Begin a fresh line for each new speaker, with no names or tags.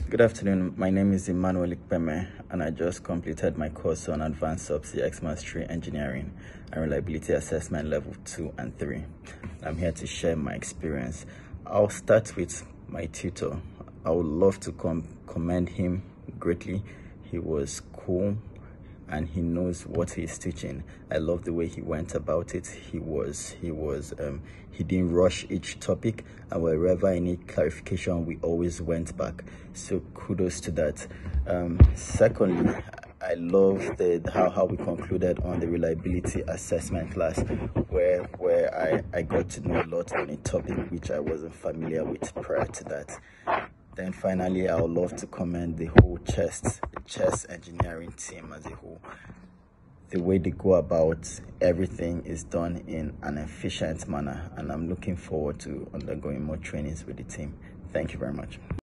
Good afternoon. My name is Emmanuel Ikpeme, and I just completed my course on Advanced Subsea X-Mastery Engineering and Reliability Assessment Level 2 and 3. I'm here to share my experience. I'll start with my tutor. I would love to commend him greatly. He was cool and he knows what he's teaching. I love the way he went about it. He didn't rush each topic, and wherever I need clarification, we always went back. So kudos to that. Secondly, I love how we concluded on the reliability assessment class, where I got to know a lot on a topic which I wasn't familiar with prior to that. Then finally, I would love to commend the whole chess engineering team as a whole. The way they go about everything is done in an efficient manner, and I'm looking forward to undergoing more trainings with the team. Thank you very much.